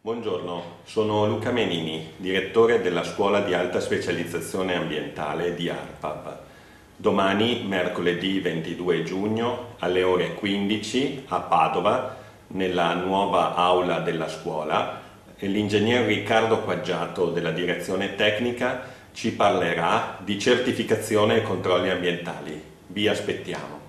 Buongiorno, sono Luca Menini, direttore della Scuola di Alta Specializzazione Ambientale di ARPAB. Domani, mercoledì 22 giugno, alle ore 15 a Padova, nella nuova aula della scuola, l'ingegner Riccardo Quaggiato della Direzione Tecnica ci parlerà di certificazione e controlli ambientali. Vi aspettiamo.